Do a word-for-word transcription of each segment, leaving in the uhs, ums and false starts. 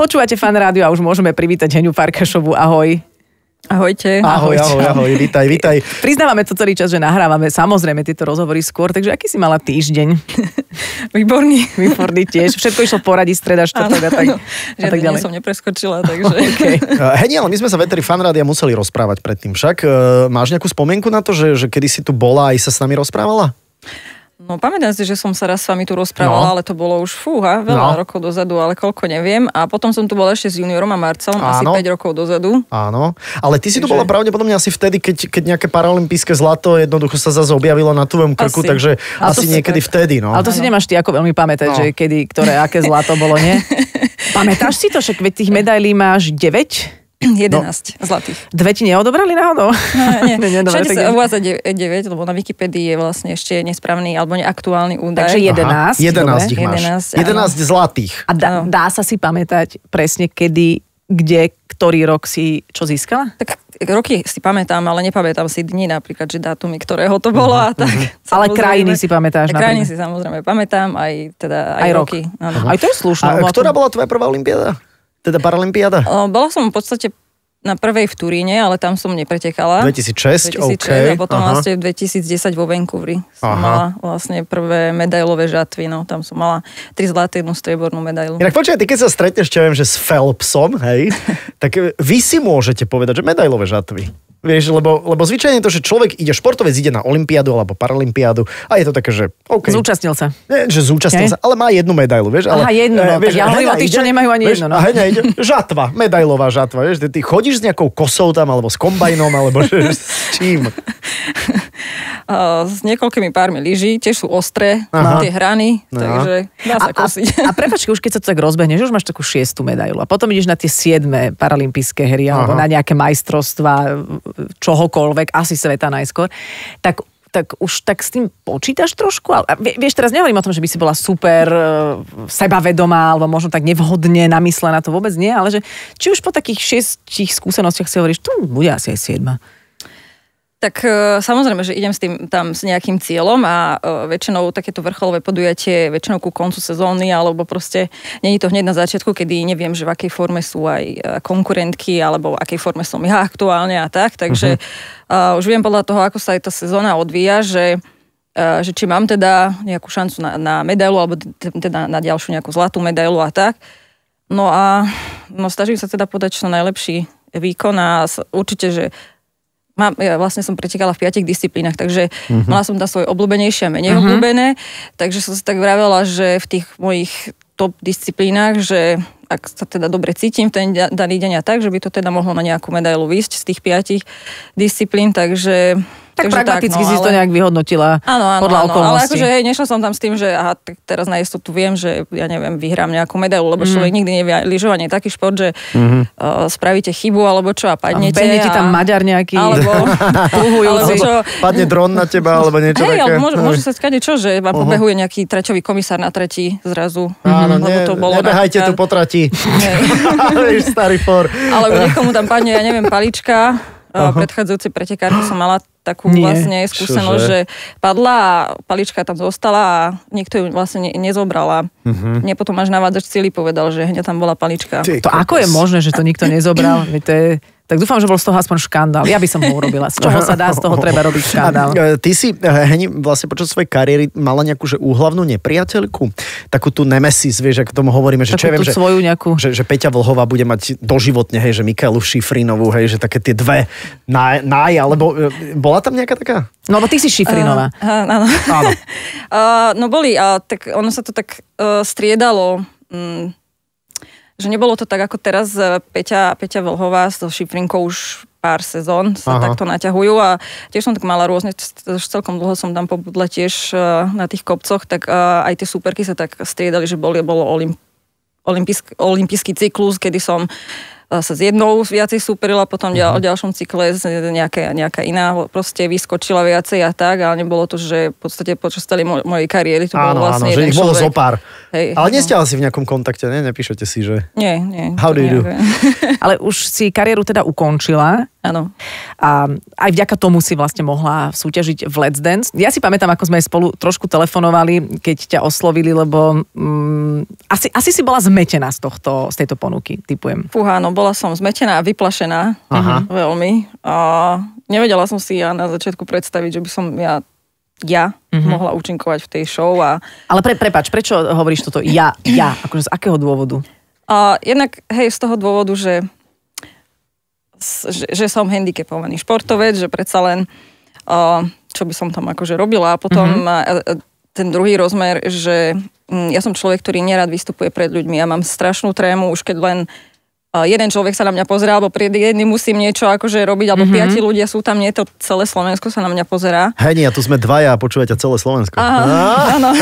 Počúvate Fan rádio a už môžeme privítať Heňu Farkašovú. Ahoj. Ahojte. Ahoj, ahoj, ahoj, vítaj, vítaj. Priznávame to celý čas, že nahrávame samozrejme tieto rozhovory skôr, takže aký si mala týždeň? Výborný. Výborný tiež. Všetko išlo v poradí, streda, štvrtok a tak, a tak ďalej. Žiadne som nepreskočila, takže... Okay. Heni, ale my sme sa veteri Fan rádia museli rozprávať predtým však. Máš nejakú spomienku na to, že, že kedy si tu bola a aj sa s nami rozprávala? No pamätám si, že som sa raz s vami tu rozprávala, no. ale to bolo už fúha, veľa no. rokov dozadu, ale koľko neviem. A potom som tu bola ešte s juniorom a Marcelom, asi päť rokov dozadu. Áno, ale ty si tu bola pravdepodobne asi vtedy, keď, keď nejaké paralympijské zlato jednoducho sa zase objavilo na tvojom krku, asi. takže ale asi niekedy tak. vtedy. No. Ale to si nemáš ty ako veľmi pamätať, no. že kedy, ktoré, aké zlato bolo, nie? Pamätáš si to, však veď tých medailí máš deväť? jedenásť no. zlatých. Dve ti neodobrali náhodou? No, nie. nie, nie Všade sa uvádza deväť, lebo na Wikipedii je vlastne ešte nesprávny alebo neaktuálny údaj. Takže jedenásť. Aha, jedenásť ich máš. jedenásť zlatých. A dá, dá sa si pamätať presne, kedy, kde, ktorý rok si čo získala? Tak roky si pamätám, ale nepamätám si dni napríklad, že dátumy, ktorého to bolo a tak. Uh-huh. Ale krajiny si pamätáš? Krajiny si samozrejme pamätám, aj, teda, aj, aj roky. Uh-huh. Aj to je slušné. A ktorá bola tvoja prvá olympiáda? Teda paralympiáda? O, bola som v podstate na prvej v Turíne, ale tam som nepretekala. dvetisícšesť, dvetisícšesť OK. A potom aha. vlastne v dvetisícdesať vo Vancouveri som aha. mala vlastne prvé medailové žatvy, no tam som mala tri zlaté, jednu striebornú medailu. Inak počkaj, ty keď sa stretneš, čo viem, že s Phelpsom, hej, tak vy si môžete povedať, že medailové žatvy. Vieš, lebo, lebo zvyčajne to, že človek ide, športovec ide na olympiádu alebo paralympiádu a je to také, že OK. Zúčastnil sa. Nie, že zúčastnil Hej. sa, ale má jednu medailu, vieš. Ale, Aha, jednu, no, vieš, tak ja hovorím o tých, čo nemajú ani vieš, jednu, no. A Heňa ide, žatva, medailová žatva, vieš, ty chodíš s nejakou kosou tam, alebo s kombajnom, alebo že, s čím? Uh, s niekoľkými pármi lyží, tiež sú ostré, tie hrany, no. takže dá sa a, kosiť. A, a prepáč, už keď sa to tak rozbehneš, už máš takú šiestu medailu a potom ideš na tie siedme paralympijské hry alebo na nejaké majstrovstvá čohokoľvek, asi sveta najskôr, tak tak už tak s tým počítaš trošku? A vieš, teraz nehovorím o tom, že by si bola super sebavedomá, alebo možno tak nevhodne namyslená, to vôbec nie, ale že či už po takých šiestich skúsenostiach si hovoríš, tu bude asi aj siedma. Tak samozrejme, že idem s tým tam s nejakým cieľom a väčšinou takéto vrcholové podujatie väčšinou ku koncu sezóny, alebo proste nie je to hneď na začiatku, kedy neviem, že v akej forme sú aj konkurentky, alebo v akej forme som ja aktuálne a tak, takže uh-huh. uh, už viem podľa toho, ako sa aj tá sezóna odvíja, že uh, že či mám teda nejakú šancu na, na medailu, alebo teda na ďalšiu nejakú zlatú medailu a tak. No a no, snažím sa teda podať čo najlepší výkon a určite, že Mám, ja vlastne som pretekala v piatich disciplínach, takže uh-huh. mala som tam svoje obľúbenejšie a menej uh-huh. obľúbené, takže som si tak vravela, že v tých mojich top disciplínach, že ak sa teda dobre cítim v ten daný deň a tak, že by to teda mohlo na nejakú medailu výjsť z tých piatich disciplín, takže... Tak takže pragmaticky tak, no, si ale... to nejak vyhodnotila áno, áno, podľa áno, okolností. ale akože hej, nešla som tam s tým, že aha, tak teraz na istotu viem, že ja neviem, vyhrám nejakú medailu, lebo mm. človek nikdy nevie, lyžovanie je taký šport, že mm-hmm. uh, spravíte chybu alebo čo a padnete. A behne ti tam Maďar nejaký alebo, alebo čo, padne dron na teba alebo niečo hej, také. Hej, môže, môže sa skade čo, že vám uh-huh. pobehuje nejaký traťový komisár na trati zrazu. Áno, ne, to bolo nebehajte na... tu po trati. Starý for. Alebo niekomu tam padne, ja neviem, palička. Uh-huh. Predchádzajúcej pretekárky som mala takú Nie. vlastne skúsenosť, že padla a palička tam zostala a niekto ju vlastne ne, nezobral. Uh-huh. Mne potom až navádzač celý povedal, že hneď tam bola palička. Ty, to ako je možné, že to nikto nezobral? To je... Tak dúfam, že bol z toho aspoň škandál. Ja by som ho urobila. Z čoho sa dá, z toho treba robiť škandál. A ty si, Heni, vlastne počas svojej kariéry mala nejakú že úhlavnú nepriateľku? Takú tú nemesis, vieš, ako tomu hovoríme, že takú čo ja viem, že, svoju nejakú... že, že Peťa Vlhová bude mať doživotne, hej, že Michaelu Šifrinovú, hej, že také tie dve náj, náj alebo bola tam nejaká taká? No, lebo ty si Šifrinová. Uh, uh, áno. áno. uh, no boli, uh, tak ono sa to tak uh, striedalo... Um, že nebolo to tak, ako teraz Peťa, Peťa Vlhová s Šifrinkou už pár sezón sa Aha. takto naťahujú a tiež som tak mala rôzne, celkom dlho som tam pobudla tiež na tých kopcoch, tak aj tie súperky sa tak striedali, že boli, bolo olymp, olympijsk, olympijský cyklus, kedy som sa s jednou viacej súperila, potom ďal, v ďalšom cykle nejaká, nejaká iná proste vyskočila viacej a tak, ale nebolo to, že v podstate počas celej mo- mojej kariéry to áno, bolo vlastne áno, že ich bolo zopár. Hej, ale no. nie ste asi v nejakom kontakte, ne? Nepíšete si, že... Nie, nie. How do you do? Ale už si kariéru teda ukončila. Áno. A aj vďaka tomu si vlastne mohla súťažiť v Let's Dance. Ja si pamätám, ako sme spolu trošku telefonovali, keď ťa oslovili, lebo um, asi, asi si bola zmetená z, tohto, z tejto ponuky, typujem. Fúha, no bola som zmetená a vyplašená. Aha. Veľmi. A nevedela som si ja na začiatku predstaviť, že by som ja, ja uh-huh. mohla účinkovať v tej show. A... Ale pre, prepáč, prečo hovoríš toto ja, ja? Akože z akého dôvodu? A jednak, hej, z toho dôvodu, že, že, že som handicapovaný športovec, že predsa len, uh, čo by som tam akože robila. A potom uh-huh. ten druhý rozmer, že ja som človek, ktorý nerad vystupuje pred ľuďmi. Ja mám strašnú trému, už keď len jeden človek sa na mňa pozerá, alebo pred jedným musím niečo akože robiť, alebo mm-hmm. piati ľudia sú tam, nie to celé Slovensko sa na mňa pozerá. Hej, nie, a tu sme dvaja a počúvate celé Slovensko. Aha, áno.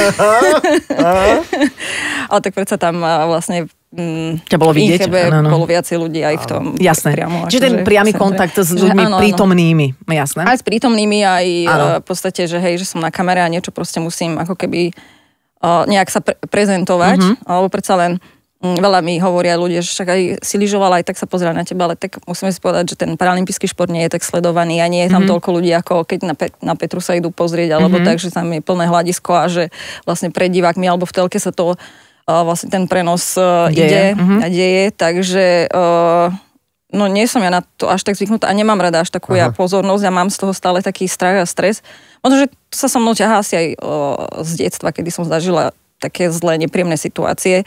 Ale tak predsa tam vlastne mm, ťa bolo vidieť, áno, no. bolo viacej ľudí aj v tom. Jasné. Priamo, čiže ten priamy kontakt s ľuďmi áno, prítomnými, jasné? Aj s prítomnými, aj áno. v podstate, že hej, že som na kamere a niečo proste musím ako keby uh, nejak sa pre- prezentovať, mm-hmm. alebo predsa len veľa mi hovoria ľudia, že však aj si lyžovala, aj tak sa pozerá na teba, ale tak musíme si povedať, že ten paralympijský šport nie je tak sledovaný a nie je tam mm-hmm. toľko ľudí, ako keď na, Pet- na Petru sa idú pozrieť, alebo mm-hmm. tak, že tam je plné hľadisko a že vlastne pred divákmi alebo v telke sa to uh, vlastne ten prenos uh, ide mm-hmm. a deje, takže uh, no nie som ja na to až tak zvyknutá a nemám rada až takú ja pozornosť a mám z toho stále taký strach a stres. Možno, že to sa so mnou ťahá asi aj uh, z detstva, kedy som zažila také zlé, nepríjemné situácie.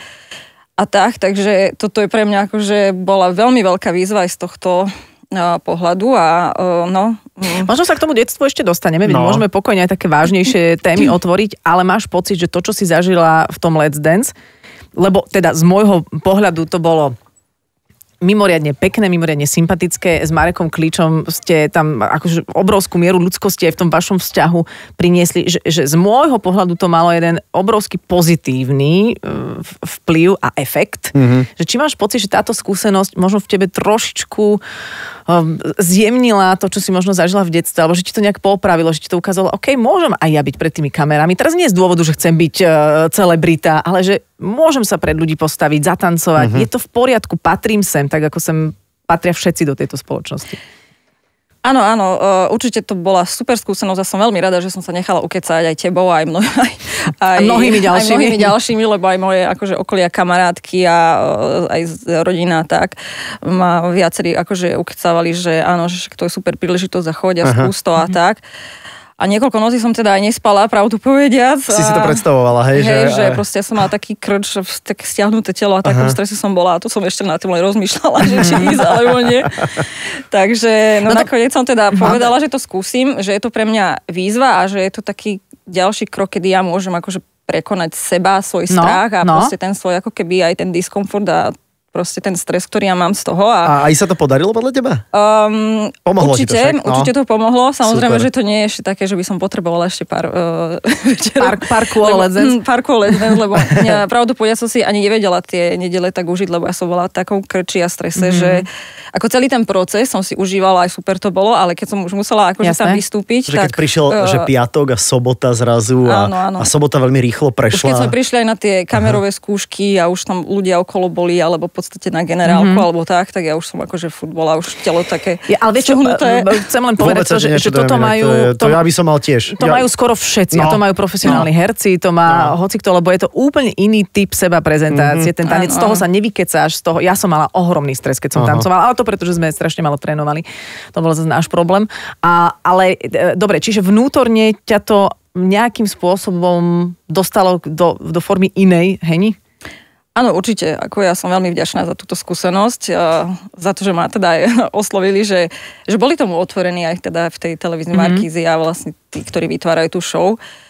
A tak, takže toto je pre mňa akože bola veľmi veľká výzva aj z tohto uh, pohľadu a uh, no. Mm. Možno sa k tomu detstvu ešte dostaneme, no. Môžeme pokojne aj také vážnejšie témy otvoriť, ale máš pocit, že to, čo si zažila v tom Let's Dance, lebo teda z môjho pohľadu to bolo mimoriadne pekné, mimoriadne sympatické. S Marekom Kličom ste tam akože obrovskú mieru ľudskosti aj v tom vašom vzťahu priniesli, že, že z môjho pohľadu to malo jeden obrovský pozitívny vplyv a efekt. Mm-hmm. Že či máš pocit, že táto skúsenosť možno v tebe trošičku um, zjemnila to, čo si možno zažila v detstve, alebo že ti to nejak popravilo, že ti to ukázalo, OK, môžem aj ja byť pred tými kamerami. Teraz nie z dôvodu, že chcem byť uh, celebrita, ale že môžem sa pred ľudí postaviť, zatancovať. Mm-hmm. Je to v poriadku, patrím sem, tak ako sem patria všetci do tejto spoločnosti. Áno, áno, určite to bola super skúsenosť a som veľmi rada, že som sa nechala ukecať aj tebou, aj, mno, aj, aj mnohými ďalšími. Aj mnohými ďalšími, lebo aj moje akože okolia kamarátky a aj rodina tak ma viacerí akože ukecávali, že áno, že to je super príležitosť a choď a skús to a tak. A niekoľko nocí som teda aj nespala, pravdu povediac. Si si to predstavovala, hej? Hej, že, že proste ja som mala taký krč, tak stiahnuté telo a takom strese som bola a to som ešte na tým len rozmýšľala, že či ísť alebo nie. Takže no, no nakoniec som teda povedala, že to skúsim, že je to pre mňa výzva a že je to taký ďalší krok, kedy ja môžem akože prekonať seba, svoj strach no, a no. proste ten svoj ako keby aj ten diskomfort a proste ten stres, ktorý ja mám z toho. A, a aj sa to podarilo podľa teba? Um, pomohlo určite, ti to však? No. Určite to pomohlo. Samozrejme, super. Že to nie je ešte také, že by som potrebovala ešte pár uh, pár, pár kôl Let's Dance. Pár kôl Let's Dance, lebo ja, pravdu povedať som si ani nevedela tie nedele tak užiť, lebo ja som bola takou krči a strese, mm-hmm. že ako celý ten proces som si užívala, aj super to bolo, ale keď som už musela akože tam vystúpiť, že tak... Keď prišiel, uh, že piatok a sobota zrazu a, áno, áno. a sobota veľmi rýchlo prešla. Už keď sme prišli aj na tie kamerové Aha. skúšky a už tam ľudia okolo boli, alebo v podstate na generálku, mm-hmm. alebo tak, tak ja už som akože futbola, už telo také ja, ale vieš čo, chcem len povedať to, že, že toto majú... To, to ja by som mal tiež. To ja... majú skoro všetci, no. a to majú profesionálni no. herci, to má no. hocikto, lebo je to úplne iný typ seba prezentácie. Mm-hmm. Ten tanec, z toho sa nevykecáš, z toho, ja som mala ohromný stres, keď som Aha. tancovala, ale to preto, že sme strašne malo trénovali. To bol zase náš problém. A, ale dobre, čiže vnútorne ťa to nejakým spôsobom dostalo do, do formy inej, heni? Áno, určite. Ako ja som veľmi vďačná za túto skúsenosť, za to, že ma teda aj oslovili, že, že boli tomu otvorení aj teda v tej televíznej mm-hmm. Markízi a vlastne tí, ktorí vytvárajú tú show.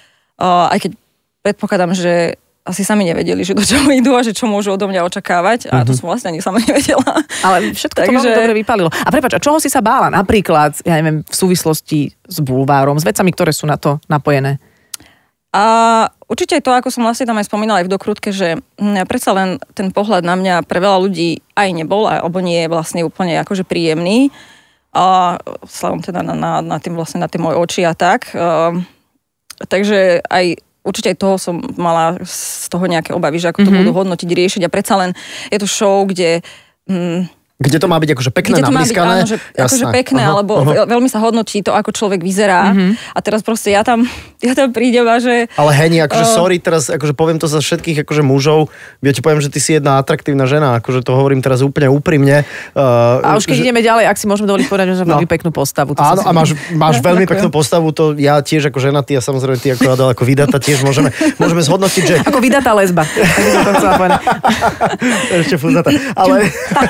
Aj keď predpokladám, že asi sami nevedeli, že do čoho idú a že čo môžu odo mňa očakávať. A to som vlastne ani sama nevedela. Ale všetko to veľmi dobre vypálilo. A prepáč, a čoho si sa bála? Napríklad, ja neviem, v súvislosti s bulvárom, s vecami, ktoré sú na to napojené. A určite aj to, ako som vlastne tam aj spomínala aj v dokrutke, že mh, predsa len ten pohľad na mňa pre veľa ľudí aj nebol, alebo nie je vlastne úplne akože príjemný. A slávom teda na, na, na tým vlastne na tie moje oči a tak. Uh, takže aj určite aj toho som mala z toho nejaké obavy, že ako to mm-hmm. budú hodnotiť, riešiť a predsa len je to show, kde... Hm, Kde to má byť akože pekné, nablískané. Áno, že akože pekné, uh-huh, alebo uh-huh. veľmi sa hodnotí to, ako človek vyzerá. Uh-huh. A teraz proste ja tam, ja tam prídem a že... Ale Heni, akože uh, sorry, teraz akože poviem to za všetkých akože mužov. Ja ti poviem, že ty si jedna atraktívna žena, akože to hovorím teraz úplne úprimne. Uh, a už keď že... ideme ďalej, ak si môžeme dovoliť povedať, že máš no. peknú postavu. Áno, a máš, máš veľmi peknú postavu, to ja tiež ako žena, ty a samozrejme ty ako Adel, ako vydatá tiež môžeme, môžeme zhodnotiť, že... Ako vydatá lesba. Tak som to chcela povedať. Ešte fúzatá. Ale...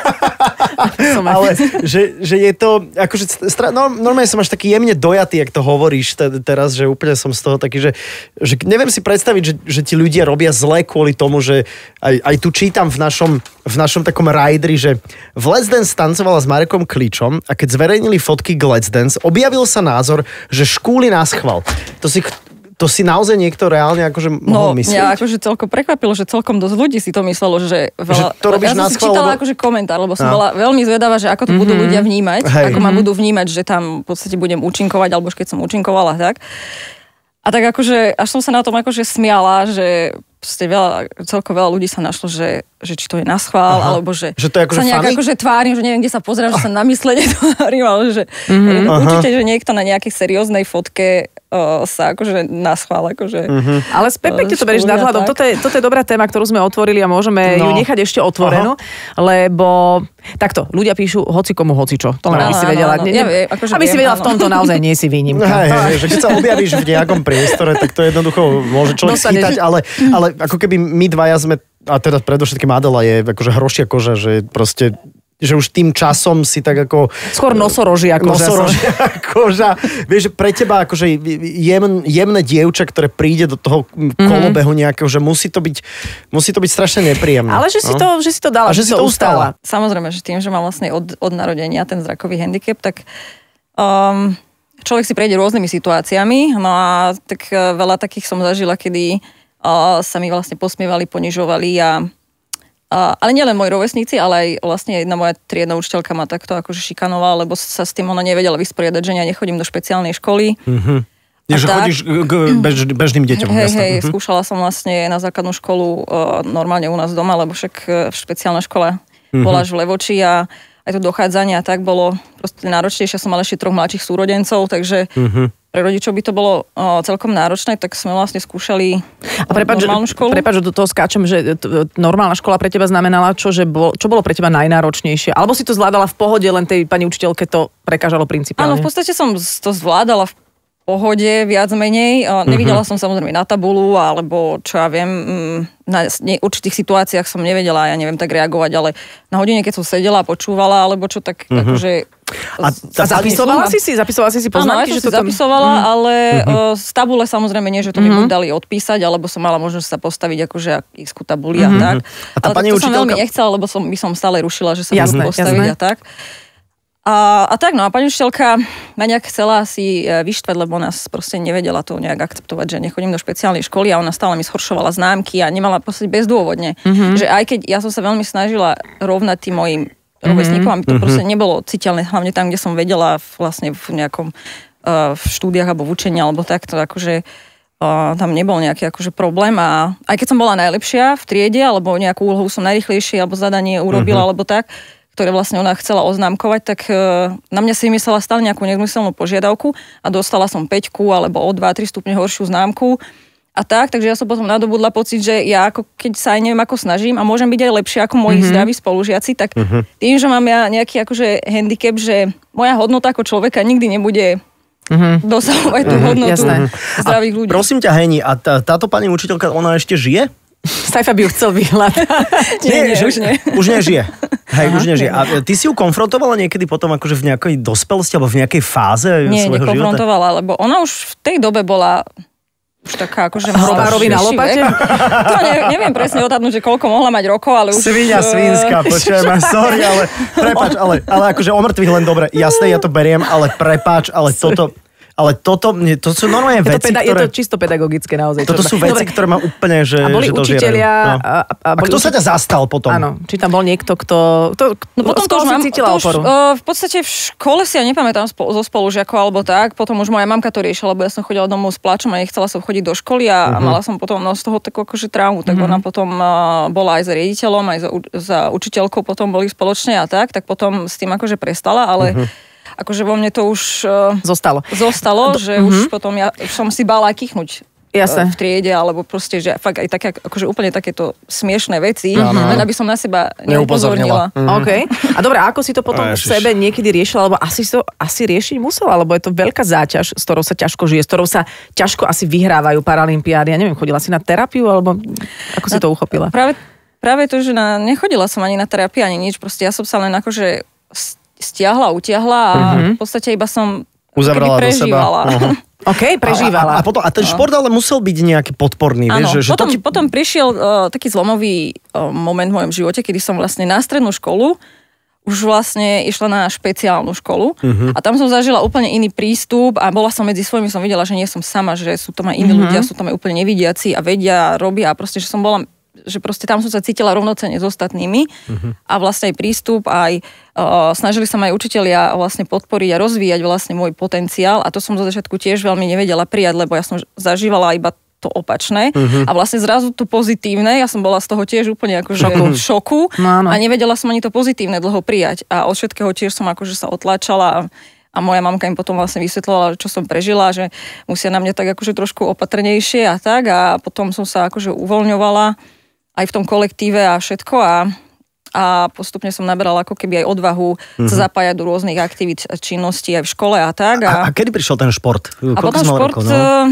Ale že, že je to, akože, no, normálne som až taký jemne dojatý, jak to hovoríš te, teraz, že úplne som z toho taký, že, že neviem si predstaviť, že, že ti ľudia robia zle kvôli tomu, že aj, aj tu čítam v našom, v našom takom rajdri, že v Let's Dance tancovala s Marekom Kličom a keď zverejnili fotky k Let's Dance, objavil sa názor, že škúli nás chval. To si... To si naozaj niekto reálne akože mohol no, myslieť? No, mňa akože celkom prekvapilo, že celkom dosť ľudí si to myslelo, že veľa... Že to robíš ja som si schvál, čítala lebo... akože komentár, lebo som no. bola veľmi zvedavá, že ako to mm-hmm. budú ľudia vnímať, Hej. ako ma budú vnímať, že tam v podstate budem účinkovať, alebo už keď som účinkovala, tak. A tak akože, až som sa na tom akože smiala, že proste veľa, celko veľa ľudí sa našlo, že, že či to je na schvál, Aha. alebo že, že to je akože sa nejak funny? akože tvárim, že neviem, kde sa pozerám, že sa na myslenie tvárim, ale že mm-hmm. určite, že niekto na nejakej serióznej fotke uh, sa akože na schvál, akože... Mm-hmm. Ale späť pekne to berieš nadhľadom. Toto je, toto je dobrá téma, ktorú sme otvorili a môžeme no. ju nechať ešte otvorenú, Aha. lebo takto, ľudia píšu hoci komu hocičo. To len aby si vedela. No, no, ja vie, akože aby viem, si vedela, áno. v tomto naozaj nie si výnimka. Hej, hej, že keď sa objavíš v nejakom priestore, tak to jednoducho môže človek schytať, ale, ale ako keby my dvaja sme, a teda predovšetkým Adela je akože hrošia koža, že proste že už tým časom si tak ako... Skôr nosorožia koža. Nosorožia koža. Vieš, že pre teba akože jem, jemné dievča, ktoré príde do toho kolobehu nejakého, že musí to byť, musí to byť strašne nepríjemné. Ale že si, no? to, že si to dala, že, že si to ustala. Samozrejme, že tým, že mám vlastne od, od narodenia ten zrakový handicap, tak um, človek si prejde rôznymi situáciami. No a tak veľa takých som zažila, kedy uh, sa mi vlastne posmievali, ponižovali a Uh, ale nielen moji rovesníci, ale aj vlastne jedna moja triedna učiteľka ma takto akože šikanovala, lebo sa s tým ona nevedela vysporiadať, že ja nechodím do špeciálnej školy. Mm-hmm. Je, že tak, chodíš k bež, bežným deťom. Hej, hej, mm-hmm. skúšala som vlastne na základnú školu uh, normálne u nás doma, lebo však uh, špeciálna škola mm-hmm. bola až v Levoči a aj to dochádzanie a tak bolo proste náročnejšie. Som mala ešte troch mladších súrodencov, takže mm-hmm. pre rodičov by to bolo o, celkom náročné, tak sme vlastne skúšali a prepáč, normálnu školu. Prepáč, že do toho skáčem, že t- normálna škola pre teba znamenala čo, že bol, čo bolo pre teba najnáročnejšie? Alebo si to zvládala v pohode, len tej pani učiteľke to prekážalo principiálne? Áno, v podstate som to zvládala v pohode, viac menej. Nevidela uh-huh. som samozrejme na tabulu, alebo čo ja viem, na určitých situáciách som nevedela, ja neviem tak reagovať, ale na hodine, keď som sedela a počúvala, alebo čo tak uh-huh. akože... A, a zapisovala si si? Zapisovala si si poznámky? Áno, že to si zapisovala, tam... ale uh-huh. z tabule samozrejme nie, že to mi uh-huh. dali odpísať, alebo som mala možnosť sa postaviť akože x-ku tabuli uh-huh. a tak. A tá ale pani to učiteľka... som veľmi nechcela, lebo som, by som stále rušila, že sa jasné, musím postaviť jasné. a tak. A, a tak, no a pani učiteľka ma nejak chcela si vyštvať, lebo nás proste nevedela to nejak akceptovať, že nechodím do špeciálnej školy a ona stále mi zhoršovala známky a nemala proste bezdôvodne. Mm-hmm. Že aj keď ja som sa veľmi snažila rovnať tým mojim rovesníkom, aby to mm-hmm. proste nebolo citeľné, hlavne tam, kde som vedela vlastne v nejakom uh, v štúdiách alebo v učení alebo takto, akože uh, tam nebol nejaký akože problém a aj keď som bola najlepšia v triede alebo nejakú úlohu som najrýchlejšie alebo zadanie urobila mm-hmm. alebo tak, ktoré vlastne ona chcela oznámkovať, tak na mňa si myslela stále nejakú nezmyselnú požiadavku a dostala som päťku alebo o dva tri stupne horšiu známku a tak, takže ja som potom nadobudla pocit, že ja ako keď sa aj neviem ako snažím a môžem byť aj lepšie ako moji mm-hmm. zdraví spolužiaci, tak mm-hmm. tým, že mám ja nejaký akože handicap, že moja hodnota ako človeka nikdy nebude mm-hmm. dosahovať tú hodnotu mm-hmm. zdravých ľudí. Prosím ťa, Heni, a tá, táto pani učiteľka, ona ešte žije? Sajfa by ju chcel vyhľadať. nie, nie, už nie. Už nežije. Hej, Aha, už nežije. A ty si ju konfrontovala niekedy potom akože v nejakej dospelosti alebo v nejakej fáze nie, svojho života? Nie, nekonfrontovala, lebo ona už v tej dobe bola už taká akože... Hrobárovi na lopate? To ne, neviem presne odhadnúť, že koľko mohla mať rokov, ale už... Svinia svínska, počujem, sorry, ale prepáč, ale, ale akože o mŕtvych len dobre. Jasné, ja to beriem, ale prepáč, ale toto... Ale toto, to sú normálne je veci, peda- ktoré... Je to čisto pedagogické naozaj. Toto sú veci, Dobre. ktoré ma úplne, že A boli že učitelia... No. A, a, a boli kto uči- sa ťa zastal potom? Áno, či tam bol niekto, kto... To, No potom to už mám, cítila to už, oporu. uh, v podstate v škole si ja nepamätám spo, zo spolužiakov alebo tak, potom už moja mamka to riešila, lebo ja som chodila domov s pláčom a nechcela som chodiť do školy a, uh-huh. a mala som potom no, z toho takú akože traumu, tak uh-huh. ona potom uh, bola aj za riaditeľom, aj za, za učiteľkou, potom boli spoločne a tak, tak potom s tým akože prestala, ale uh-huh. akože vo mne to už uh, zostalo, zostalo že uh-huh. už potom ja už som si bála kýchnuť. Jasne. V triede, alebo proste, že fakt aj také, akože úplne takéto smiešné veci, Áno. len aby som na seba neupozornila. Mhm. OK. A dobre, a ako si to potom v Ježiš. sebe niekedy riešila, alebo asi to asi riešiť musela, lebo je to veľká záťaž, s ktorou sa ťažko žije, s ktorou sa ťažko asi vyhrávajú paralympiády. Ja neviem, chodila si na terapiu, alebo ako si to uchopila? Práve, práve to, že na, nechodila som ani na terapiu, ani nič, proste ja som sa len akože stiahla, utiahla a Mhm. v podstate iba som Uzavrala do seba. prežívala. Uh-huh. OK, prežívala. A, a, a, potom, a ten šport ale musel byť nejaký podporný, Áno, vieš? Že, že potom, to ti... potom prišiel uh, taký zlomový uh, moment v mojom živote, kedy som vlastne na strednú školu už vlastne išla na špeciálnu školu uh-huh. a tam som zažila úplne iný prístup a bola som medzi svojimi, som videla, že nie som sama, že sú tam aj iní uh-huh. ľudia, sú tam aj úplne nevidiaci a vedia, robia a proste, že som bola že proste tam som sa cítila rovnocenne s ostatnými uh-huh. a vlastne aj prístup, aj uh, snažili sa ma aj učitelia vlastne podporiť a rozvíjať vlastne môj potenciál a to som zo začiatku tiež veľmi nevedela prijať, lebo ja som zažívala iba to opačné uh-huh. a vlastne zrazu to pozitívne, ja som bola z toho tiež úplne akože v šoku no, a nevedela som ani to pozitívne dlho prijať a od všetkého tiež som akože sa otláčala a A moja mamka im potom vlastne vysvetľovala, čo som prežila, že musia na mňa tak akože trošku opatrnejšie a tak a potom som sa akože uvoľňovala aj v tom kolektíve a všetko a, a postupne som naberala ako keby aj odvahu mm-hmm. sa zapájať do rôznych aktivít a činností aj v škole a tak. A, a, a kedy prišiel ten šport? A Koľko potom šport... Rokov, no?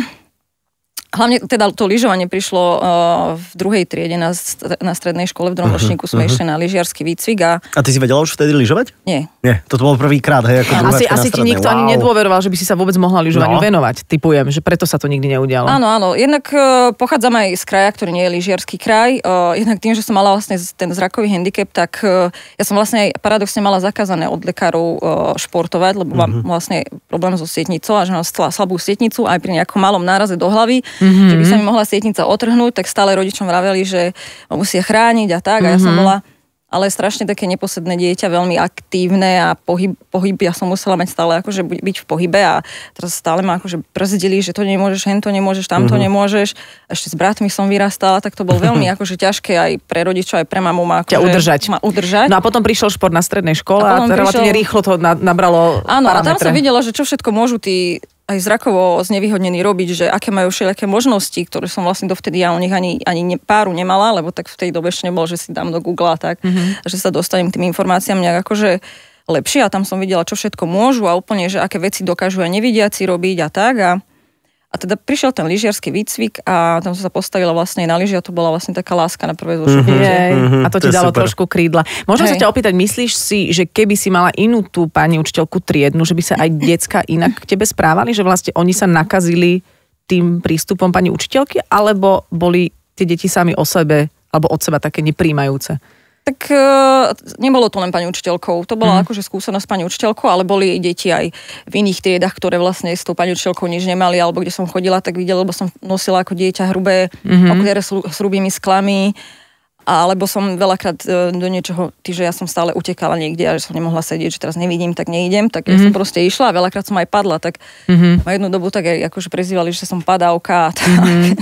Hlavne teda to lyžovanie prišlo uh, v druhej triede na, na strednej škole v druhom Uh-huh, ročníku sme uh-huh. išli na lyžiarsky výcvik a... A ty si vedela už vtedy lyžovať? Nie. Nie, toto bol prvýkrát, hej, ako Asi, druháčka na asi ti strednej. nikto wow. ani nedôveroval, že by si sa vôbec mohla lyžovaniu No. venovať. Typujem, že preto sa to nikdy neudialo. Áno, áno. Jednak uh, pochádzam aj z kraja, ktorý nie je lyžiarsky kraj. Uh, jednak tým, že som mala vlastne ten zrakový handicap, tak uh, ja som vlastne aj paradoxne mala zakázané od lekárov uh, športovať, lebo mám uh-huh. vlastne problém so sietnicou a že mám slabú sietnicu aj pri nejakom malom náraze do hlavy, uh-huh. že by sa mi mohla sietnica otrhnúť, tak stále rodičom vraveli, že ma musia chrániť a tak. A ja som bola ale strašne také neposedné dieťa, veľmi aktívne a pohyb, pohyb ja som musela mať stále akože byť v pohybe a teraz stále ma akože brzdili, že to nemôžeš, hento nemôžeš, tamto mm-hmm. nemôžeš. Ešte s bratmi som vyrastala, tak to bolo veľmi akože ťažké aj pre rodičov, aj pre mamu ma akože, ťa udržať. Ma udržať. No a potom prišiel šport na strednej škole a, A a relatívne prišiel... rýchlo to nabralo Áno, parametre. a tam som videla, že čo všetko môžu tí aj zrakovo znevýhodnení robiť, že aké majú všelijaké možnosti, ktoré som vlastne dovtedy ja o nich ani, ani ne, páru nemala, lebo tak v tej dobe ešte nebolo, že si dám do Google a tak, mm-hmm. že sa dostanem k tým informáciám nejak akože lepšie a tam som videla, čo všetko môžu a úplne, že aké veci dokážu aj nevidiaci robiť a tak a A teda prišiel ten lyžiarsky výcvik a tam som sa postavila vlastne na lyži a to bola vlastne taká láska na prvé zošutie. Mm-hmm. A to ti to dalo super. trošku krídla. Môžem Hej. sa ťa opýtať, myslíš si, že keby si mala inú tú pani učiteľku triednu, že by sa aj decka inak k tebe správali, že vlastne oni sa nakazili tým prístupom pani učiteľky, alebo boli tie deti sami o sebe, alebo od seba také nepríjmajúce? Tak e, nebolo to len pani učiteľkou, to bola mm. akože skúsenosť pani učiteľkou, ale boli deti aj v iných triedách, ktoré vlastne s tou pani učiteľkou nič nemali, alebo kde som chodila, tak videla, lebo som nosila ako dieťa hrubé mm-hmm. okuliare s, s hrubými sklami, alebo som veľakrát e, do niečoho, tý, že ja som stále utekala niekde a že som nemohla sedieť, že teraz nevidím, tak neidem, tak mm-hmm. ja som proste išla a veľakrát som aj padla, tak mm-hmm. ma jednu dobu tak aj akože prezývali, že som padávka a tak. Mm-hmm.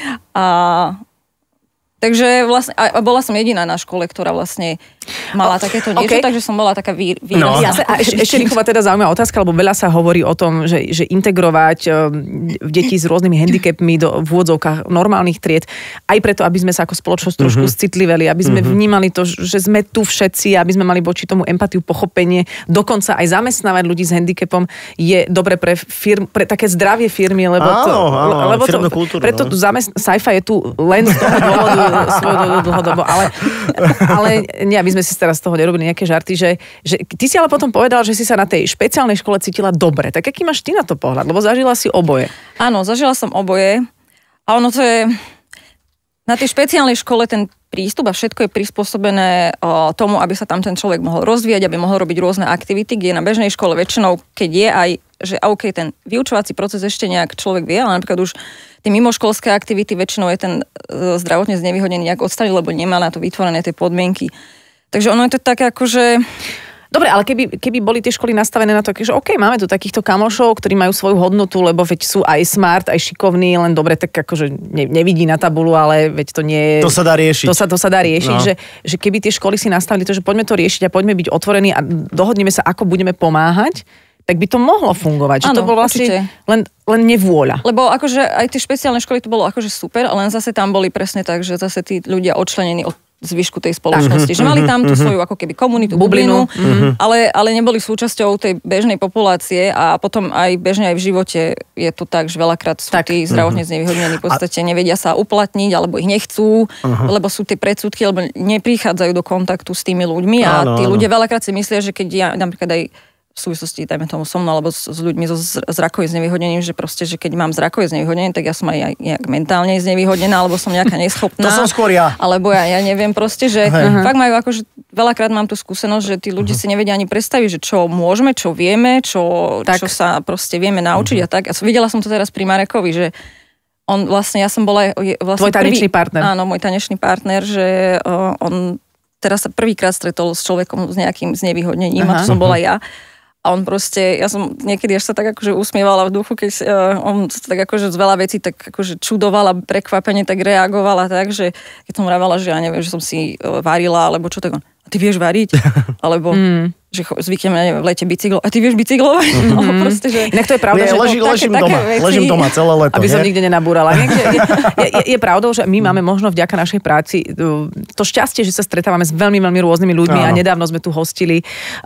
a Takže vlastne, a bola som jediná na škole, ktorá vlastne mala takéto niečo, okay. takže som bola taká vý, výrazná. No. Ja sa, a ešte, ešte rýchlo teda zaujímavá otázka, lebo veľa sa hovorí o tom, že, že integrovať um, deti s rôznymi handicapmi do v úvodzovkách normálnych tried, aj preto, aby sme sa ako spoločnosť trošku mm-hmm. citliveli, aby sme mm-hmm. vnímali to, že sme tu všetci, aby sme mali voči tomu empatiu, pochopenie, dokonca aj zamestnávať ľudí s handicapom je dobre pre, firm, pre také zdravie firmy, lebo to, áno, áno, lebo to kultúru, preto no. tu zamest, sci-fi je tu len z toho dôvodu svoju dlhodobo, ale, ale nie, aby sme si teraz z toho nerobili nejaké žarty, že, že ty si ale potom povedal, že si sa na tej špeciálnej škole cítila dobre. Tak aký máš ty na to pohľad? Lebo zažila si oboje. Áno, zažila som oboje. A ono to je... Na tej špeciálnej škole ten prístup a všetko je prispôsobené o, tomu, aby sa tam ten človek mohol rozvíjať, aby mohol robiť rôzne aktivity, kde na bežnej škole väčšinou, keď je aj, že OK, ten vyučovací proces ešte nejak človek vie, ale napríklad už tie mimoškolské aktivity väčšinou je ten e, zdravotne znevýhodnený nejak odstať, lebo nemá na to vytvorené tie podmienky. Takže ono je to také akože... Dobre, ale keby, keby boli tie školy nastavené na to, že OK, máme tu takýchto kamošov, ktorí majú svoju hodnotu, lebo veď sú aj smart, aj šikovní, len dobre, tak akože ne, nevidí na tabulu, ale veď to nie je... To sa dá riešiť. To sa, to sa dá riešiť, no. že, že keby tie školy si nastavili to, že poďme to riešiť a poďme byť otvorení a dohodneme sa, ako budeme pomáhať, tak by to mohlo fungovať. Že ano, to bolo vlastne len, len nevôľa. Lebo akože aj tie špeciálne školy to bolo akože super, len zase tam boli presne tak, že zase tí ľudia odčlenení od zvyšku tej spoločnosti. Tak. Že mali tam tú svoju ako keby komunitu, bublinu, mm-hmm. ale, ale neboli súčasťou tej bežnej populácie a potom aj bežne aj v živote je to tak, že veľakrát sú tak. Tí zdravotne znevýhodnení v podstate nevedia sa uplatniť, alebo ich nechcú, uh-huh. lebo sú tie predsudky, alebo neprichádzajú do kontaktu s tými ľuďmi a áno, tí ľudia áno. veľakrát si myslia, že keď ja napríklad aj v súvislosti, dajme tomu so mnou, alebo s, s ľuďmi so zrakovým znevýhodnením, že proste, že keď mám zrakové znevýhodnenie, tak ja som aj nejak mentálne znevýhodnená, alebo som nejaká neschopná. To som skôr ja. Alebo ja, ja neviem proste, že uh-huh. fakt majú akože, veľakrát mám tú skúsenosť, že tí ľudia uh-huh. si nevedia ani predstaviť, že čo môžeme, čo vieme, čo, čo sa proste vieme naučiť uh-huh. a tak. A videla som to teraz pri Marekovi, že on vlastne, ja som bola vlastne tvoj tanečný prvý, partner. Áno, môj tanečný partner, že uh, on teraz sa prvýkrát stretol s človekom s nejakým znevýhodnením uh-huh. a to som bola ja. A on proste, ja som niekedy až sa tak akože usmievala v duchu, keď uh, on sa tak akože z veľa vecí tak akože čudovala, prekvapene tak reagovala tak, že keď som vravala, že ja neviem, že som si uh, varila, alebo čo tak on, a ty vieš variť? Alebo mm. že zvykneme, neviem, v lete bicyklo, a ty vieš bicyklovať? Mm-hmm. No, proste, že... Inak to je pravda, nie, že leží, to, ležím také, doma, také veci, ležím doma celé leto. Aby som nie? nikde nenabúrala. Niekde, je, je, je pravdou, že my máme možno vďaka našej práci to šťastie, že sa stretávame s veľmi, veľmi rôznymi ľuďmi áno. a nedávno sme tu hostili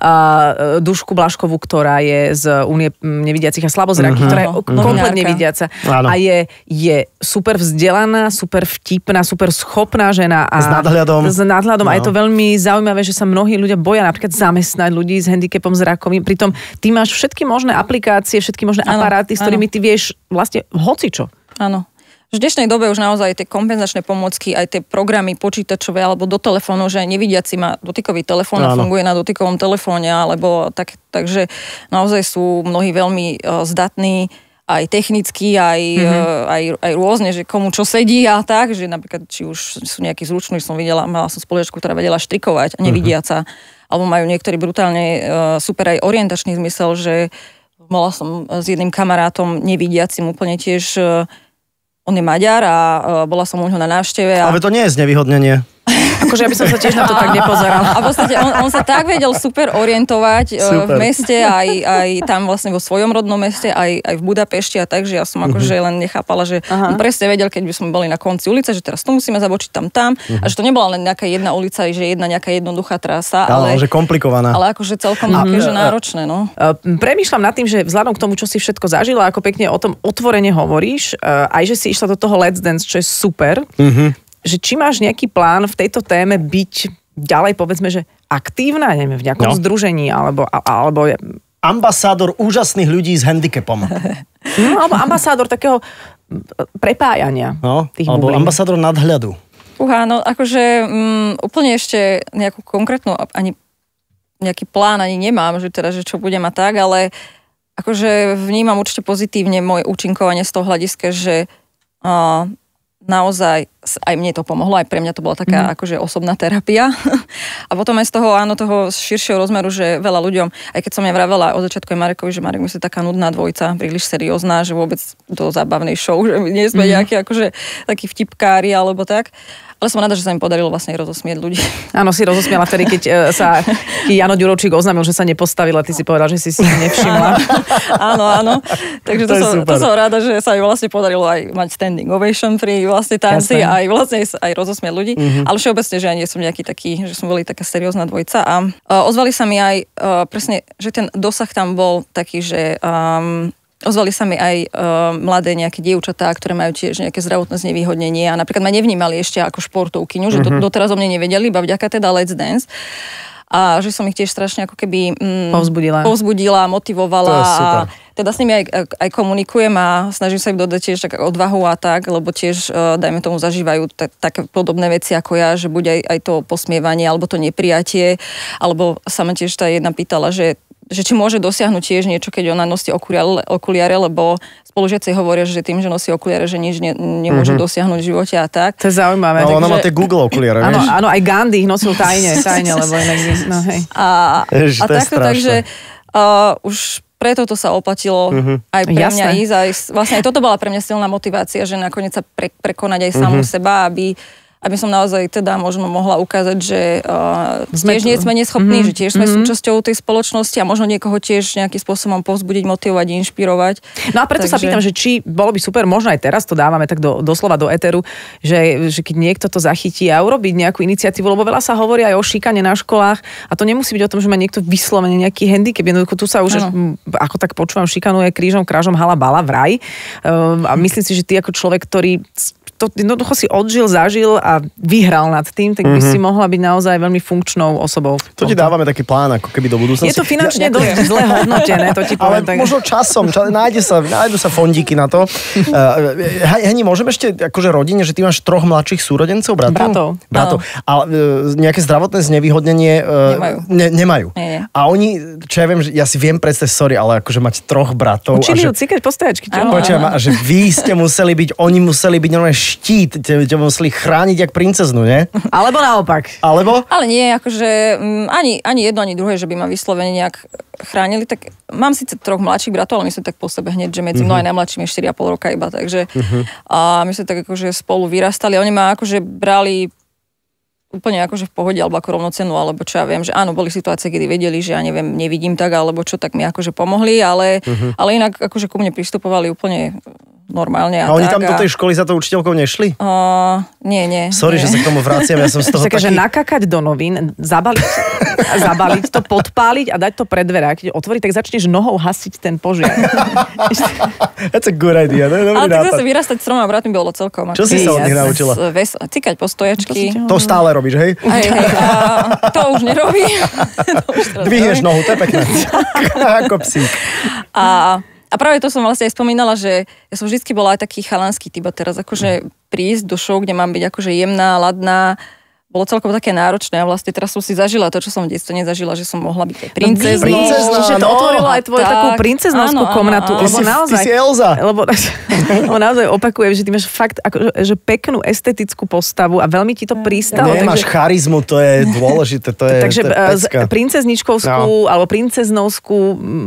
uh, Dušku Blaškovú, ktorá je z Únie nevidiacich a slabozrakých, mm-hmm. ktorá je no, kompletne nevidiaca. Áno. A je, je super vzdelaná, super vtipná, super schopná žena. A s nadhľadom. S nadhľadom. No. A je to veľmi zaujímavé, že sa mnohí ľudia boja napríklad zamestnať ľudí s handicapom zrakovým. Pritom ty máš všetky možné aplikácie, všetky možné ano, aparáty, s ktorými ty vieš vlastne hocičo. Áno. V dnešnej dobe už naozaj tie kompenzačné pomôcky, aj tie programy počítačové alebo do telefónu, že aj nevidiaci má dotykový telefón a funguje na dotykovom telefóne, alebo tak, takže naozaj sú mnohí veľmi uh, zdatní aj technicky, aj, mm-hmm. aj, aj rôzne, že komu čo sedí a tak, že napríklad, či už sú nejakí zruční, som videla, mala som spolužiačku, ktorá vedela štrikovať a nevidiaca, mm-hmm. alebo majú niektorí brutálne uh, super aj orientačný zmysel, že mala som s jedným kamarátom nevidiacim úplne tiež, uh, on je Maďar a uh, bola som u ňoho na návšteve. A... Ale to nie je znevýhodnenie. Akože ja by som sa tiež na to tak nepozerala. A v podstate on, on sa tak vedel super orientovať super. v meste, aj, aj tam vlastne vo svojom rodnom meste, aj, aj v Budapešti a tak, že ja som uh-huh. akože len nechápala, že Aha. on presne vedel, keď by sme boli na konci ulice, že teraz tu musíme zabočiť tam tam uh-huh. a že to nebola len nejaká jedna ulica, že jedna nejaká jednoduchá trasa, ale, ale že komplikovaná. Ale akože celkom uh-huh. akože náročné, no. Premýšľam nad tým, že vzhľadom k tomu, čo si všetko zažila, ako pekne o tom otvorene hovoríš, aj že si išla do toho Let's Dance, čo je super. Uh-huh. Že či máš nejaký plán v tejto téme byť ďalej, povedzme, že aktívna, neviem, v nejakom no. združení, alebo... alebo... Ambasádor úžasných ľudí s handicapom. No, alebo ambasádor takého prepájania. No, tých alebo bublín. ambasádor nadhľadu. Uhá, no akože um, úplne ešte nejakú konkrétnu, ani nejaký plán ani nemám, že teda, že čo budem a tak, ale akože vnímam určite pozitívne moje účinkovanie z toho hľadiska, že uh, naozaj aj mne to pomohlo, aj pre mňa to bola taká mm. akože osobná terapia. A potom aj z toho, áno, toho širšieho rozmeru, že veľa ľuďom, aj keď som ja vravela od začiatku aj Marekovi, že Marek, my sme taká nudná dvojica, príliš seriózna, že vôbec do zábavnej show, že my nie sme mm. nejakí akože takí vtipkári alebo tak. Ale som rada, že sa mi podarilo vlastne rozosmieť ľudí. Áno, si rozosmiala vtedy, keď sa Jano Ďurovčík oznámil, že sa nepostavila, ty si povedal, že si si nevšimla. Áno, áno. Takže to, to, som, to som rada, že sa mi vlastne podarilo aj mať standing ovation pri vlastne tanci, aj vlastne aj rozosmiať ľudí. Mm-hmm. Ale všeobecne, že ja nie som nejaký taký, že som boli taká seriózna dvojica. A uh, ozvali sa mi aj uh, presne, že ten dosah tam bol taký, že... Um, Ozvali sa mi aj uh, mladé nejaké dievčatá, ktoré majú tiež nejaké zdravotné znevýhodnenie a napríklad ma nevnímali ešte ako športovkyňu, že mm-hmm. do, doteraz o mne nevedeli, iba vďaka teda Let's Dance. a že som ich tiež strašne ako keby mm, povzbudila. povzbudila, motivovala a teda s nimi aj, aj komunikujem a snažím sa im dodať tiež tak odvahu a tak, lebo tiež, dajme tomu, zažívajú t- také podobné veci ako ja, že buď aj, aj to posmievanie, alebo to neprijatie, alebo sa ma tiež tá jedna pýtala, že že či môže dosiahnuť tiež niečo, keď ona nosí okuliare, okuliare lebo spolužiaci hovoria, že tým, že nosí okuliare, že nič ne, nemôže mm-hmm. dosiahnuť v živote a tak. To je zaujímavé. No, ona takže... má tie Google okuliare, áno, áno, aj Gandhi ich nosil tajne, tajne, lebo inak... No, hej. A, Ježiš, a takto, takže uh, už preto to sa oplatilo mm-hmm. aj pre Jasné. mňa ísť. Aj, vlastne aj toto bola pre mňa silná motivácia, že nakoniec sa pre, prekonať aj samú mm-hmm. seba, aby aby som naozaj teda možno mohla ukázať, že uh, tiež nie sme neschopní, mm-hmm. že tiež sme mm-hmm. súčasťou tej spoločnosti a možno niekoho tiež nejakým spôsobom povzbudiť, motivovať, inšpirovať. No a preto Takže... sa pýtam, že či bolo by super, možno aj teraz to dávame tak do, doslova do eteru, že, že keď niekto to zachytí a urobiť nejakú iniciatívu, lebo veľa sa hovorí aj o šikane na školách a to nemusí byť o tom, že má niekto vyslovene nejaký handicap, jednoducho tu sa už, ano. Ako tak počúvam, šikanuje krížom, krážom, hala, bala, vraj. Uh, a myslím si, že ty ako človek, ktorý to jednoducho si odžil, zažil a vyhral nad tým, tak by mm-hmm. si mohla byť naozaj veľmi funkčnou osobou. To ti dávame taký plán, ako keby do budúcnosti. Je to finančne ja, dosť zle hodnotené, to ti poviem. Ale tak. možno časom, čas, nájde sa, nájdu sa fondíky na to. Uh, Heni, môžeme ešte akože rodine, že ty máš troch mladších súrodencov, bratov? Bratov. Bratov. A uh, nejaké zdravotné znevýhodnenie uh, nemajú. Ne, nemajú. Nie, nie. A oni, čo ja viem, že ja si viem predstaviť, sorry, ale akože mať troch bratov. Učili a ju cikať postojačky, čo? Počujem, a že vy ste museli byť, oni museli byť normálne štít, ťa museli chrániť jak princeznu, nie? Alebo naopak. Alebo? Ale nie, akože m, ani, ani jedno, ani druhé, že by ma vyslovene nejak chránili, tak mám síce troch mladších bratov, ale my sme tak po sebe hneď, že medzi mnou aj najmladšími štyri a pol roka iba, takže uh-huh. a my sme tak akože spolu vyrastali. Oni ma akože brali úplne akože v pohode, alebo ako rovnocenu, alebo čo ja viem, že áno, boli situácie, kedy vedeli, že ja neviem, nevidím tak, alebo čo, tak mi akože pomohli, ale, uh-huh. ale inak akože ku mne pristupovali úplne normálne. A, a oni tak, tam do tej školy za to učiteľkou nešli? Uh, nie, nie. Sorry, nie. že sa k tomu vraciam, ja som z toho také, taký... že nakakať do novín, zabaliť, zabaliť to, podpáliť a dať to pred dvere. Keď otvorí, tak začneš nohou hasiť ten požiar. That's a good idea. Ne? Ale tak zase vyrastať s troma bratmi bolo celkom. Čo si sa od nich naučila? Ves, cikať postojačky. To stále robíš, hej? Hej, hej, a to už nerobí. Dvihneš nohu, to je pekné. Ako psík. A A práve to som vlastne aj spomínala, že ja som vždycky bola aj taký chalanský typ a teraz akože prísť do show, kde mám byť akože jemná, ladná, bolo celkom také náročné a vlastne teraz som si zažila to, čo som v detstve nezažila, že som mohla byť aj princeznou. No, princezná, že to no. otvorilo aj tvoju tak, takú princeznovskú áno, komnatu. áno, áno. Lebo Ty si, naozaj, ty si Elza. Lebo, lebo naozaj opakujem, že ty máš fakt ako, že peknú estetickú postavu a veľmi ti to pristalo. Nemáš takže, charizmu, to je dôležité, to je, takže to je pecka. princezničkovskú no. alebo princeznovskú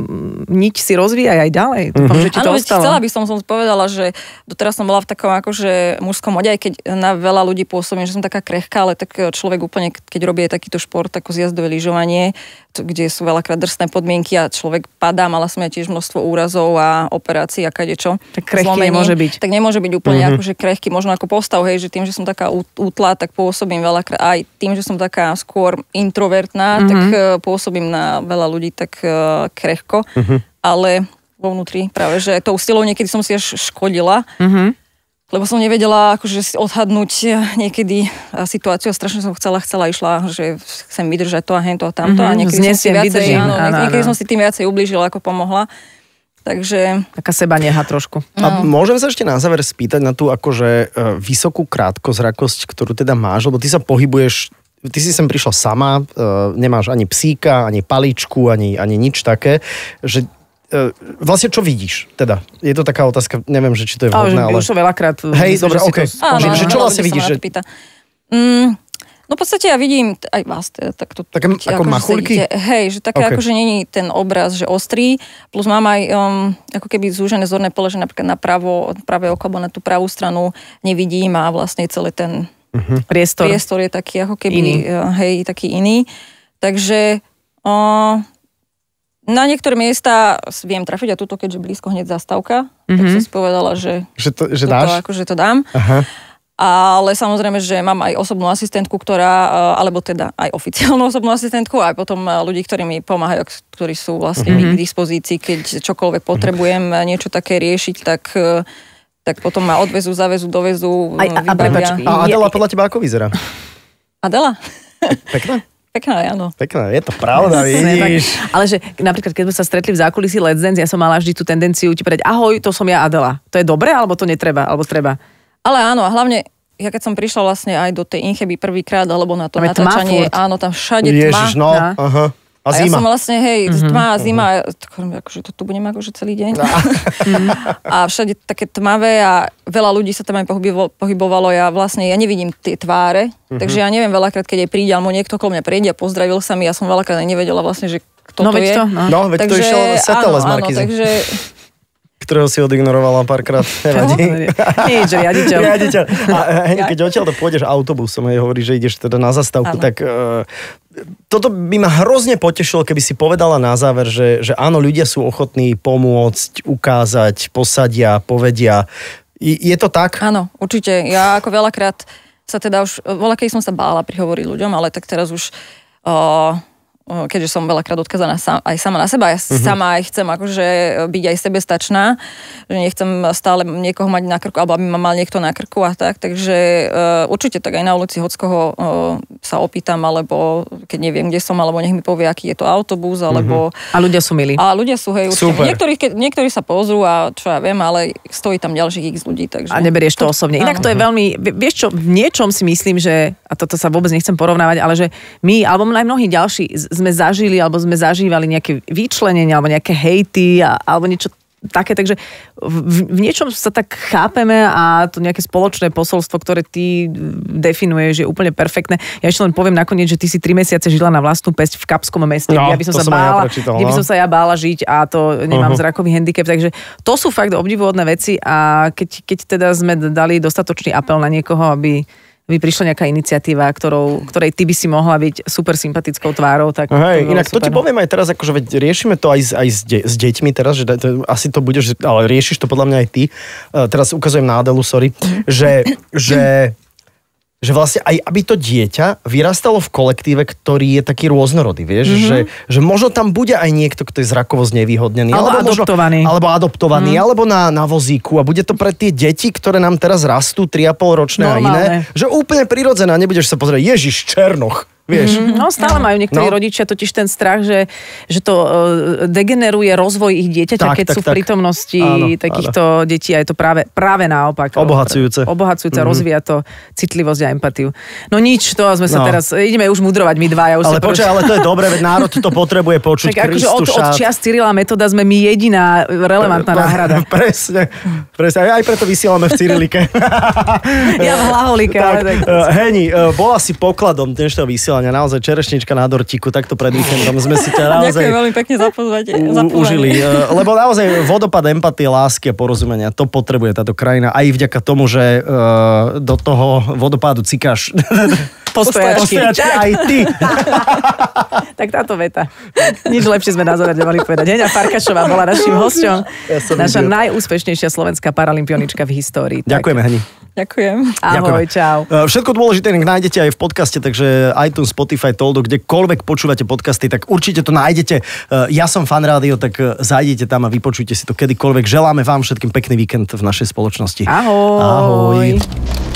niť si rozvíjaj aj ďalej. Dúfam, Mm-hmm. že ti to Áno, ostalo. chcela by som, som povedala, že doteraz som bola v takom akože mužskom ode, aj keď na veľa ľudí pôsobím, že som taká krehká, ale tak človek úplne, keď robí aj takýto šport, ako zjazdové lyžovanie, kde sú veľakrát drsné podmienky a človek padá, mala som aj tiež množstvo úrazov a operácií a kadečo. Tak krehký nemôže byť. Tak nemôže byť úplne Mm-hmm. akože krehký, možno ako postav, hej, že tým, že som taká útla, tak pôsobím veľakrát, aj tým, že som taká skôr introvertná, mm-hmm. tak pôsobím na veľa ľudí tak krehko, mm-hmm. ale vo vnútri práve, že tou silou niekedy som si až škodila, mm-hmm. lebo som nevedela akože odhadnúť niekedy situáciu a strašne som chcela, chcela, išla, že chcem vydržať to a hento a tamto mm-hmm. a niekedy som si viacej, vydržím, áno, áno, niekedy áno. som si tým viacej ublížila, ako pomohla. Takže... Taká seba neha trošku. A môžem sa ešte na záver spýtať na tú akože vysokú krátkozrakosť, ktorú teda máš, lebo ty sa pohybuješ, ty si sem prišla sama, nemáš ani psíka, ani paličku, ani, ani nič také, že vlastne čo vidíš? Teda, je to taká otázka, neviem, že či to je vhodné, ale... Ale už to veľakrát... Hej, myslím, dobre, že si okej. to Áno, Že- že čo áno, vlastne ľudí sa vidíš, ma na to že- pýta. Mm, no v podstate ja vidím t- aj vás, teda, tak to... Také keď ako akože machulky? sedíte- Hej, že také Okay. akože není ten obraz, že ostrý, plus mám aj um, ako keby zúžené zorné pole, že napríklad na pravo, pravé oko, alebo na tú pravú stranu nevidím a vlastne celý ten Uh-huh. priestor. priestor je taký ako keby, Iný. uh, hej, taký iný. Takže... Uh, na niektoré miesta viem trafiť a tuto, keďže blízko hneď zastávka, mm-hmm. tak som si povedala, že, Že to, že tuto, dáš? akože to dám. Aha. Ale samozrejme, že mám aj osobnú asistentku, ktorá, alebo teda aj oficiálnu osobnú asistentku, a aj potom ľudí, ktorí mi pomáhajú, ktorí sú vlastne mm-hmm. k dispozícii, keď čokoľvek potrebujem niečo také riešiť, tak, tak potom ma odvezú, zavezú, dovezú. Aj, a, a prepáč, A Adela podľa teba ako vyzerá? Adela? Pekná? Pekná, áno. Pekná, je to pravda, vidíš. Ale že napríklad, keď sme sa stretli v zákulisí Let's Dance, ja som mala vždy tú tendenciu ti povedať, ahoj, to som ja Adela. To je dobré, alebo to netreba, alebo treba? Ale áno, a hlavne, ja keď som prišla vlastne aj do tej Incheby prvýkrát, alebo na to tam natáčanie, áno, tam všade tma. Ježiš, no, no. aha. A, a zima. ja som vlastne, hej, uh-huh. tma a zima, uh-huh. akože to tu budem akože celý deň. A všade také tmavé a veľa ľudí sa tam aj pohybovalo, ja vlastne, ja nevidím tie tváre, uh-huh. takže ja neviem veľakrát, keď aj príde, alebo niekto okolo mňa príde a pozdravil sa mi, ja som veľakrát aj nevedela vlastne, že kto no, to je. To, no. no, veď takže, to išiel Setele z Markízy. Áno, takže... ktorého si odignorovala párkrát. Nevadí. Nič, riaditeľ. riaditeľ. A Heni, keď odtiaľ to pôjdeš autobusom, hej, hovorí, že ideš teda na zastávku, ano. tak uh, toto by ma hrozne potešilo, keby si povedala na záver, že, že áno, ľudia sú ochotní pomôcť, ukázať, posadia, povedia. I, je to tak? Áno, určite. Ja ako veľakrát sa teda už, veľakrát som sa bála prihovoriť ľuďom, ale tak teraz už... Uh, keďže som veľakrát odkazaná aj sama na seba, ja uh-huh. sama aj chcem akože byť aj sebestačná, že nechcem stále niekoho mať na krku, alebo aby ma mal niekto na krku a tak, takže uh, určite tak aj na ulici hockoho uh, sa opýtam, alebo keď neviem, kde som, alebo nech mi povie, aký je to autobus, alebo... Uh-huh. A ľudia sú milí. A ľudia sú, hej, určite. Niektorí, keď, niektorí sa pozrú a čo ja viem, ale stojí tam ďalších x ľudí, takže... A neberieš to osobne. Inak to je veľmi, vieš čo, v niečom si myslím, že, a toto sa vôbec nechcem porovnávať, ale že my, alebo aj mnohí ďalší sme zažili, alebo sme zažívali nejaké vyčlenenia, alebo nejaké hejty, a, alebo niečo také, takže v, v niečom sa tak chápeme a to nejaké spoločné posolstvo, ktoré ty definuješ, je úplne perfektné. Ja ešte len poviem nakoniec, že ty si tri mesiace žila na vlastnú päsť v Kapskom meste, no, kde by som sa som bála, ja prečítal, kde by no. som sa ja bála žiť a to nemám uh-huh. zrakový handicap, takže to sú fakt obdivuhodné veci a keď, keď teda sme dali dostatočný apel na niekoho, aby by prišla nejaká iniciatíva, ktorou, ktorej ty by si mohla byť super sympatickou tvárou. Tak hej, to inak super. To ti poviem aj teraz, akože veď riešime to aj, aj s, de- s deťmi teraz, že to, asi to budeš, ale riešiš to podľa mňa aj ty. Uh, teraz ukazujem na Adelu, sorry, že, že že vlastne aj aby to dieťa vyrastalo v kolektíve, ktorý je taký rôznorodý, vieš, mm-hmm. že, že možno tam bude aj niekto, kto je zrakovo znevýhodnený. Alebo, alebo adoptovaný. Možno, alebo adoptovaný, mm. alebo na, na vozíku a bude to pre tie deti, ktoré nám teraz rastú, tri a pol ročné a iné, že úplne prirodzené a nebudeš sa pozrieť, Ježiš, Černoch. Vieš? Mm-hmm. No stále majú niektorí no. rodičia totiž ten strach, že, že to uh, degeneruje rozvoj ich dieťaťa, tak, keď tak, sú v tak. prítomnosti áno, takýchto áno. detí a je to práve, práve naopak. Obohacujúce. Obohacujúce, mm-hmm. rozvíja to citlivosť a empatiu. No nič, to sme sa no. teraz, ideme už mudrovať my dvaja. Už ale počkaj, ale to je dobre, veď národ to potrebuje počuť. Tak akože od, od čias Cyrila Metoda sme my jediná relevantná náhrada. Presne, presne. Aj preto vysielame v Cyrilike. Ja v Hlaholike. Tak, ale tak... Heni, bola si pokladom dnešného vysielania, naozaj čerešnička na dortíku, takto pred víkendom sme si ťa naozaj... Ďakujem veľmi pekne za pozvanie. Užili, lebo naozaj vodopad empatie, lásky a porozumenia, to potrebuje táto krajina aj vďaka tomu, že uh, do toho vodopádu cikáš postojačky. Postojačky aj ty. Tak táto veta. Nič lepšie sme na záver nemali povedať. Heňa Farkašová bola naším hosťom. Ja naša idiot. Najúspešnejšia slovenská paralympionička v histórii. Ďakujeme, Heni. Ďakujem. Ahoj, Ďakujeme. čau. Všetko dôležité nájdete aj v podcaste, takže iTunes, Spotify, Toldo, kdekoľvek počúvate podcasty, tak určite to nájdete. Ja som Fan Rádio, tak zajdete tam a vypočujte si to kedykoľvek. Želáme vám všetkým pekný víkend v našej spoločnosti. Ahoj. Ahoj.